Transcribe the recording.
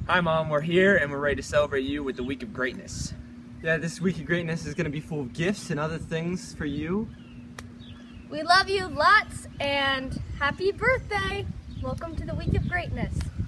Hi Mom, we're here and we're ready to celebrate you with the Week of Greatness. Yeah, this Week of Greatness is going to be full of gifts and other things for you. We love you lots and happy birthday! Welcome to the Week of Greatness.